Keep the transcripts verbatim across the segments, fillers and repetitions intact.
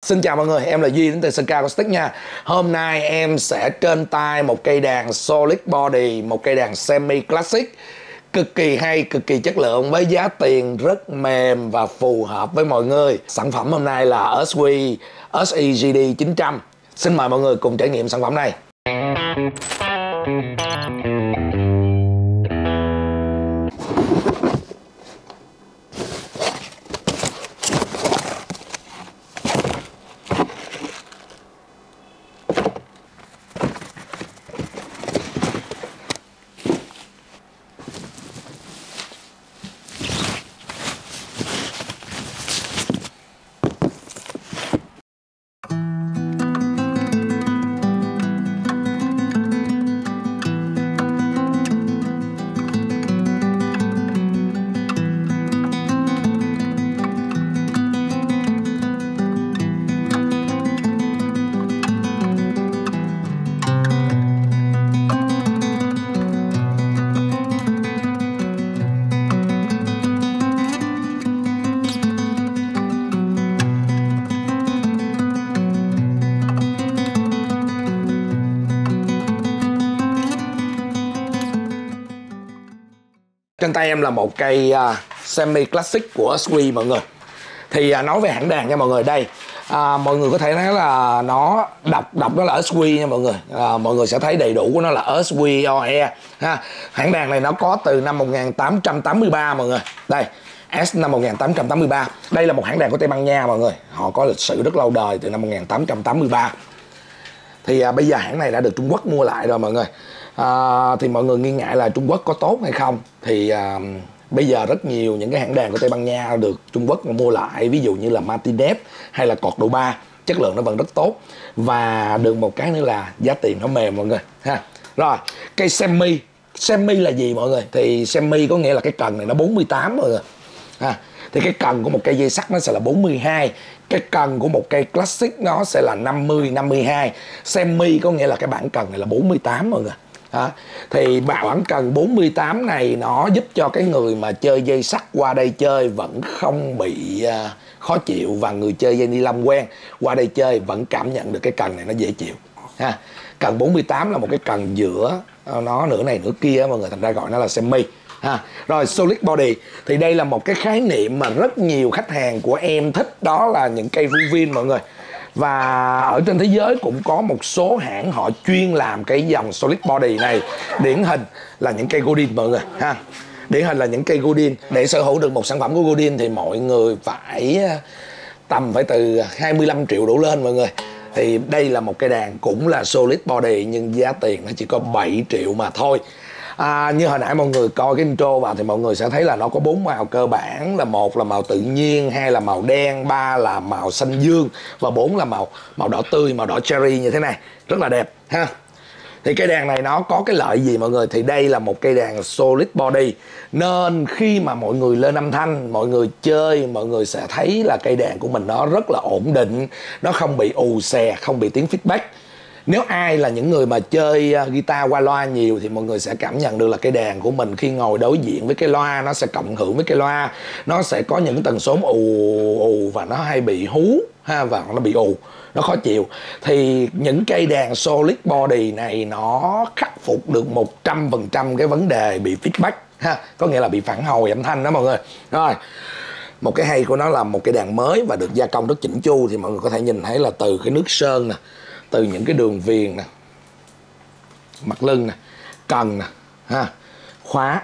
Xin chào mọi người, em là Duy đến từ Sơn Ca Acoustic nha. Hôm nay em sẽ trên tay một cây đàn Solid Body, một cây đàn semi classic cực kỳ hay, cực kỳ chất lượng với giá tiền rất mềm và phù hợp với mọi người. Sản phẩm hôm nay là ét vê ét e giê đê chín trăm. Xin mời mọi người cùng trải nghiệm sản phẩm này. Trên tay em là một cây uh, semi classic của ét vê mọi người. Thì uh, nói về hãng đàn nha mọi người, đây uh, mọi người có thể thấy là nó đọc đọc đó là ét vê nha mọi người. Uh, mọi người sẽ thấy đầy đủ của nó là ét vê o e ha. Hãng đàn này nó có từ năm một nghìn tám trăm tám mươi ba mọi người. Đây, S năm một nghìn tám trăm tám mươi ba. Đây là một hãng đàn của Tây Ban Nha mọi người. Họ có lịch sử rất lâu đời, từ năm một nghìn tám trăm tám mươi ba. Thì à, bây giờ hãng này đã được Trung Quốc mua lại rồi mọi người. à, Thì mọi người nghi ngại là Trung Quốc có tốt hay không. Thì à, bây giờ rất nhiều những cái hãng đàn của Tây Ban Nha được Trung Quốc mua lại. Ví dụ như là Martinez hay là Cordoba, chất lượng nó vẫn rất tốt. Và được một cái nữa là giá tiền nó mềm mọi người ha. Rồi, cây semi. Semi là gì mọi người? Thì semi có nghĩa là cái cần này nó bốn mươi tám mọi người ha. Thì cái cần của một cây dây sắt nó sẽ là bốn mươi hai. Cái cần của một cây classic nó sẽ là năm mươi, năm mươi hai. Semi có nghĩa là cái bản cần này là bốn mươi tám mọi người. Đó. Thì bản cần bốn mươi tám này nó giúp cho cái người mà chơi dây sắt qua đây chơi vẫn không bị uh, khó chịu. Và người chơi dây ni lông quen qua đây chơi vẫn cảm nhận được cái cần này nó dễ chịu ha. Cần bốn mươi tám là một cái cần giữa nó nửa này nửa kia mọi người, thành ra gọi nó là semi ha. Rồi Solid Body thì đây là một cái khái niệm mà rất nhiều khách hàng của em thích, đó là những cây Ruvin mọi người. Và ở trên thế giới cũng có một số hãng họ chuyên làm cái dòng Solid Body này. Điển hình là những cây Godin mọi người ha. Điển hình là những cây Godin. Để sở hữu được một sản phẩm của Godin thì mọi người phải tầm phải từ hai mươi lăm triệu đổ lên mọi người. Thì đây là một cây đàn cũng là Solid Body nhưng giá tiền nó chỉ có bảy triệu mà thôi. À, như hồi nãy mọi người coi cái intro vào thì mọi người sẽ thấy là nó có bốn màu cơ bản, là một là màu tự nhiên, hai là màu đen, ba là màu xanh dương và bốn là màu màu đỏ tươi, màu đỏ cherry như thế này, rất là đẹp ha. Thì cây đàn này nó có cái lợi gì mọi người? Thì đây là một cây đàn Solid Body nên khi mà mọi người lên âm thanh, mọi người chơi, mọi người sẽ thấy là cây đàn của mình nó rất là ổn định, nó không bị ù xè, không bị tiếng feedback. Nếu ai là những người mà chơi guitar qua loa nhiều thì mọi người sẽ cảm nhận được là cây đàn của mình khi ngồi đối diện với cái loa nó sẽ cộng hưởng với cái loa, nó sẽ có những tần số ù ù và nó hay bị hú ha, và nó bị ù, nó khó chịu. Thì những cây đàn Solid Body này nó khắc phục được một trăm phần trăm cái vấn đề bị feedback ha, có nghĩa là bị phản hồi âm thanh đó mọi người. Rồi, một cái hay của nó là một cây đàn mới và được gia công rất chỉnh chu. Thì mọi người có thể nhìn thấy là từ cái nước sơn nè, từ những cái đường viền nè, mặt lưng nè, cần nè ha, khóa.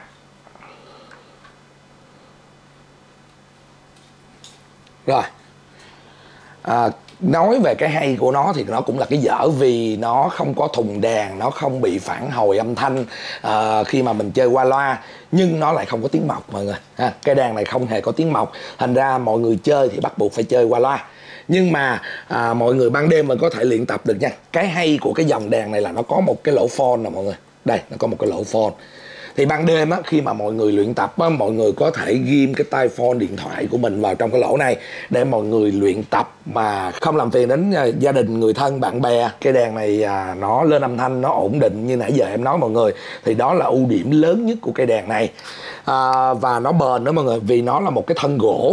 Rồi à, nói về cái hay của nó thì nó cũng là cái dở, vì nó không có thùng đàn, nó không bị phản hồi âm thanh à, khi mà mình chơi qua loa, nhưng nó lại không có tiếng mộc mọi người ha. Cái đàn này không hề có tiếng mộc, thành ra mọi người chơi thì bắt buộc phải chơi qua loa. Nhưng mà à, mọi người ban đêm mình có thể luyện tập được nha. Cái hay của cái dòng đàn này là nó có một cái lỗ phone nè mọi người. Đây, nó có một cái lỗ phone. Thì ban đêm á, khi mà mọi người luyện tập á, mọi người có thể ghim cái tai phone điện thoại của mình vào trong cái lỗ này để mọi người luyện tập mà không làm phiền đến uh, gia đình, người thân, bạn bè. Cái đàn này uh, nó lên âm thanh nó ổn định như nãy giờ em nói mọi người. Thì đó là ưu điểm lớn nhất của cây đàn này. uh, Và nó bền nữa mọi người, vì nó là một cái thân gỗ.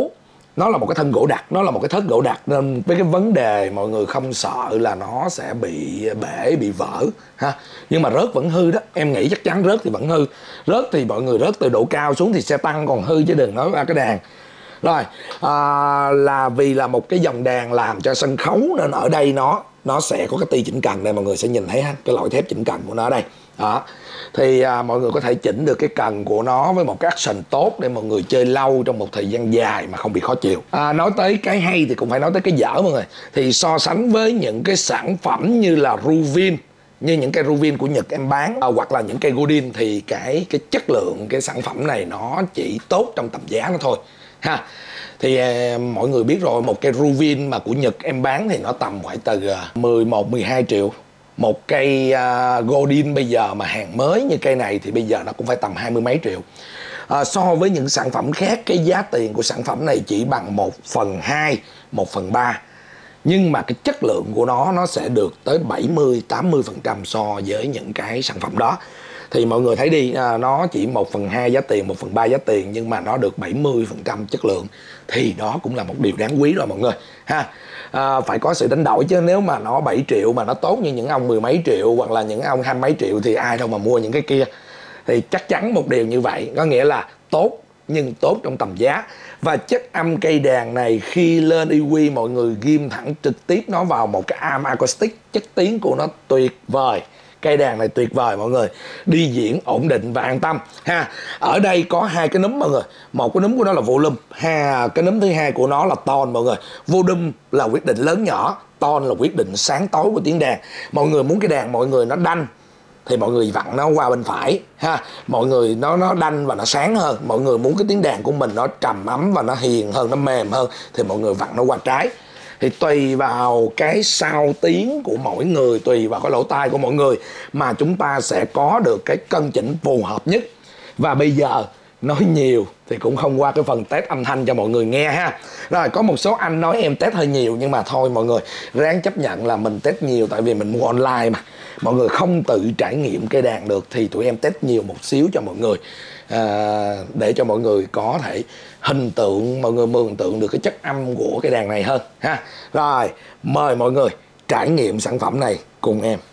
nó là một cái thân gỗ đặc, nó là một cái thớt gỗ đặc, nên với cái vấn đề mọi người không sợ là nó sẽ bị bể, bị vỡ ha. Nhưng mà rớt vẫn hư đó, em nghĩ chắc chắn rớt thì vẫn hư. Rớt thì mọi người rớt từ độ cao xuống thì sẽ tăng, còn hư chứ đừng nói ra cái đàn. Rồi à, là vì là một cái dòng đàn làm cho sân khấu nên ở đây nó nó sẽ có cái ti chỉnh cần đây, mọi người sẽ nhìn thấy ha, cái loại thép chỉnh cần của nó ở đây đó. Thì à, mọi người có thể chỉnh được cái cần của nó với một cái action tốt để mọi người chơi lâu trong một thời gian dài mà không bị khó chịu. À, nói tới cái hay thì cũng phải nói tới cái dở mọi người. Thì so sánh với những cái sản phẩm như là Ruvin, như những cây Ruvin của Nhật em bán à, hoặc là những cây Godin, thì cái cái chất lượng cái sản phẩm này nó chỉ tốt trong tầm giá nó thôi ha. Thì à, mọi người biết rồi, một cây Ruvin mà của Nhật em bán thì nó tầm khoảng từ à, mười một mười hai triệu. Một cây uh, Godin bây giờ mà hàng mới như cây này thì bây giờ nó cũng phải tầm hai mươi mấy triệu. À, so với những sản phẩm khác, cái giá tiền của sản phẩm này chỉ bằng một phần hai, một phần ba. Nhưng mà cái chất lượng của nó nó sẽ được tới bảy mươi tám mươi phần trăm so với những cái sản phẩm đó. Thì mọi người thấy đi, à, nó chỉ một phần hai giá tiền, một phần ba giá tiền, nhưng mà nó được bảy mươi phần trăm chất lượng. Thì đó cũng là một điều đáng quý rồi mọi người ha. À, phải có sự đánh đổi chứ, nếu mà nó bảy triệu mà nó tốt như những ông mười mấy triệu hoặc là những ông hai mấy triệu thì ai đâu mà mua những cái kia. Thì chắc chắn một điều như vậy, có nghĩa là tốt nhưng tốt trong tầm giá. Và chất âm cây đàn này khi lên e quy mọi người ghim thẳng trực tiếp nó vào một cái am acoustic, chất tiếng của nó tuyệt vời. Cây đàn này tuyệt vời mọi người, đi diễn ổn định và an tâm ha. Ở đây có hai cái núm mọi người, một cái núm của nó là volume, ha, cái núm thứ hai của nó là tone mọi người. Volume là quyết định lớn nhỏ, tone là quyết định sáng tối của tiếng đàn. Mọi người muốn cái đàn mọi người nó đanh thì mọi người vặn nó qua bên phải ha. Mọi người nó nó đanh và nó sáng hơn. Mọi người muốn cái tiếng đàn của mình nó trầm ấm và nó hiền hơn, nó mềm hơn thì mọi người vặn nó qua trái. Thì tùy vào cái sao tiếng của mỗi người, tùy vào cái lỗ tai của mỗi người mà chúng ta sẽ có được cái cân chỉnh phù hợp nhất. Và bây giờ nói nhiều thì cũng không qua cái phần test âm thanh cho mọi người nghe ha. Rồi có một số anh nói em test hơi nhiều, nhưng mà thôi mọi người ráng chấp nhận là mình test nhiều, tại vì mình mua online mà. Mọi người không tự trải nghiệm cây đàn được thì tụi em test nhiều một xíu cho mọi người, à, để cho mọi người có thể hình tượng, mọi người mường tượng được cái chất âm của cái đàn này hơn ha. Rồi mời mọi người trải nghiệm sản phẩm này cùng em.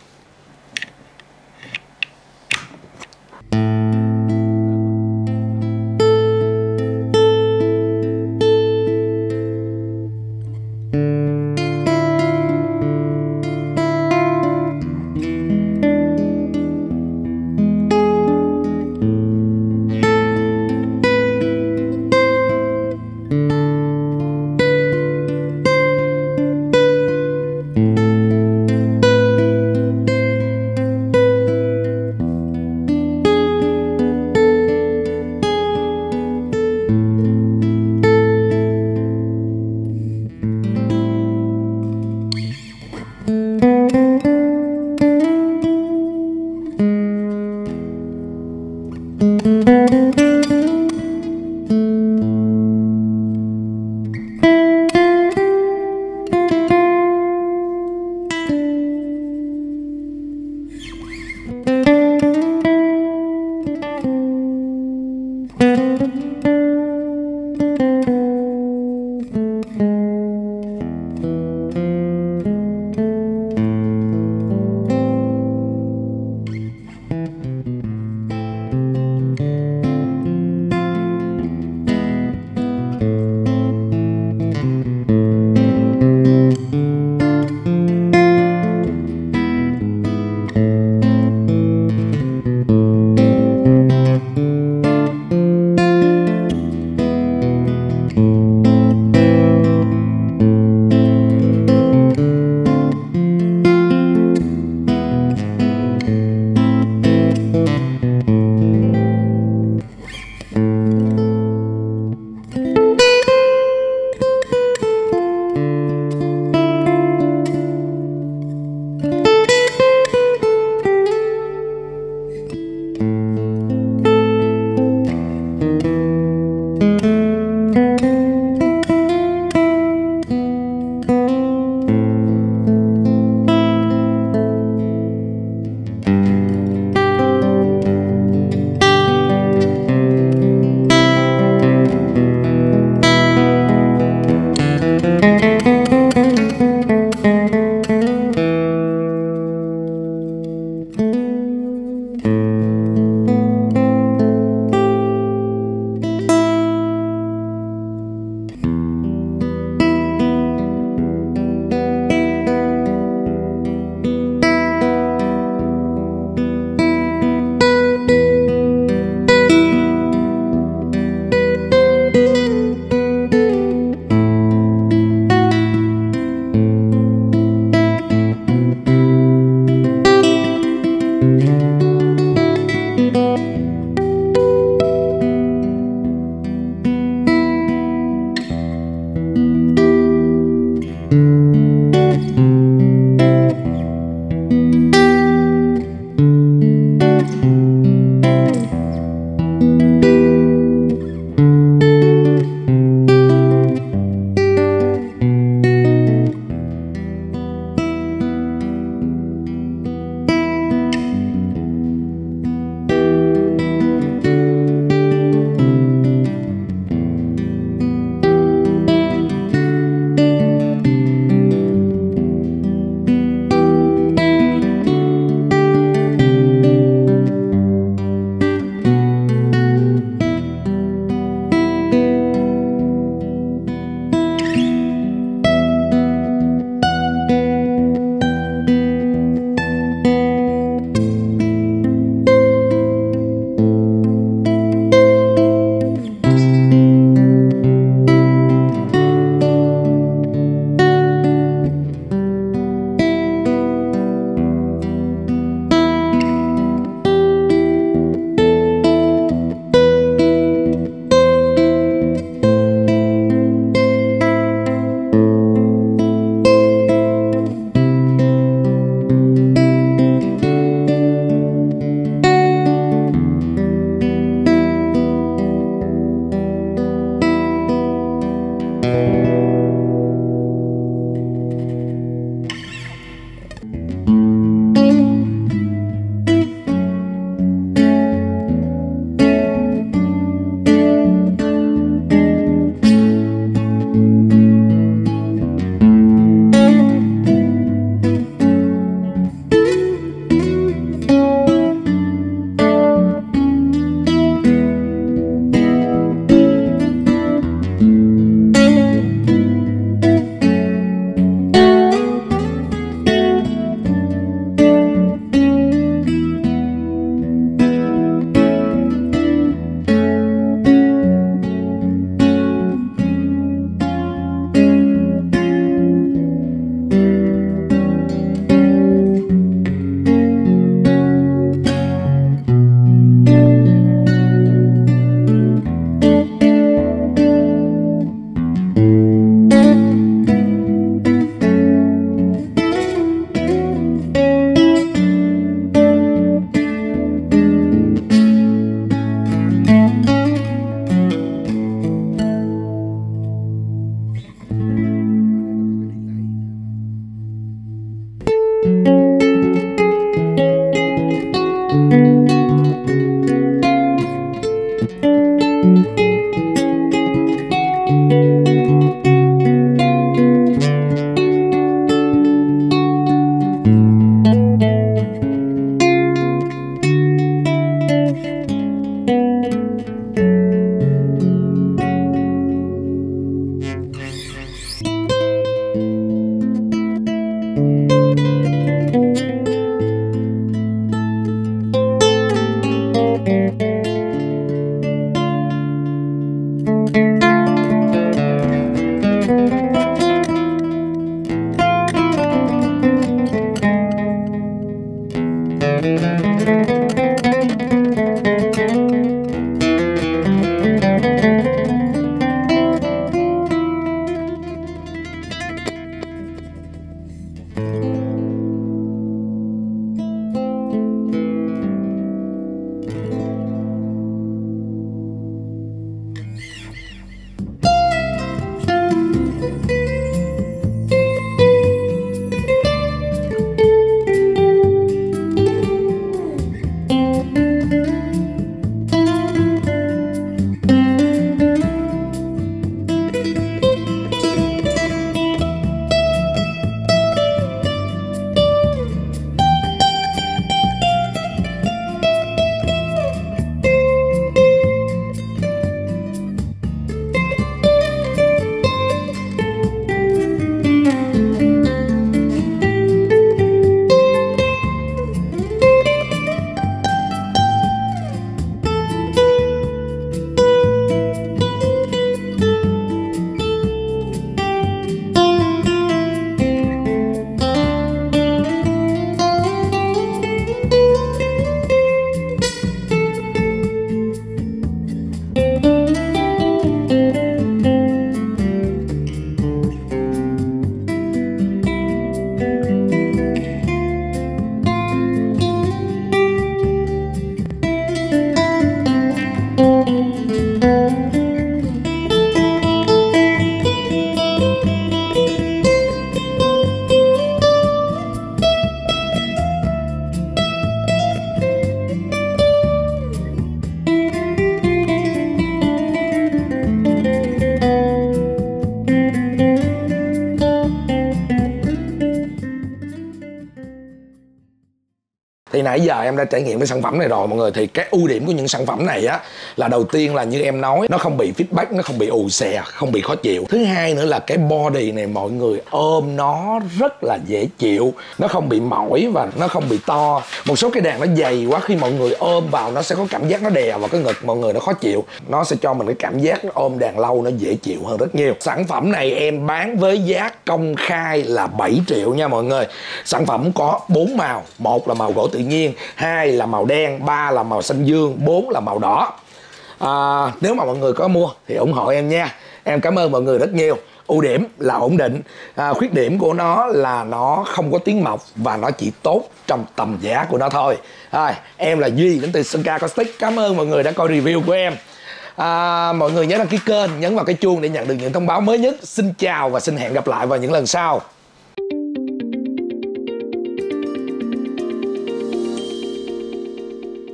Thì nãy giờ em đã trải nghiệm cái sản phẩm này rồi mọi người. Thì cái ưu điểm của những sản phẩm này á là đầu tiên là như em nói, nó không bị feedback, nó không bị ù xè, không bị khó chịu. Thứ hai nữa là cái body này mọi người ôm nó rất là dễ chịu, nó không bị mỏi và nó không bị to. Một số cái đàn nó dày quá, khi mọi người ôm vào nó sẽ có cảm giác nó đè vào cái ngực mọi người, nó khó chịu. Nó sẽ cho mình cái cảm giác ôm đàn lâu nó dễ chịu hơn rất nhiều. Sản phẩm này em bán với giá công khai là bảy triệu nha mọi người. Sản phẩm có bốn màu, một là màu gỗ tự nhiên, hai là màu đen, ba là màu xanh dương, bốn là màu đỏ. À, nếu mà mọi người có mua thì ủng hộ em nha. Em cảm ơn mọi người rất nhiều. Ưu điểm là ổn định, à, khuyết điểm của nó là nó không có tiếng mọc và nó chỉ tốt trong tầm giá của nó thôi. À, em là Duy đến từ Sơn Ca Acoustic. Cảm ơn mọi người đã coi review của em. À, mọi người nhớ đăng ký kênh, nhấn vào cái chuông để nhận được những thông báo mới nhất. Xin chào và xin hẹn gặp lại vào những lần sau.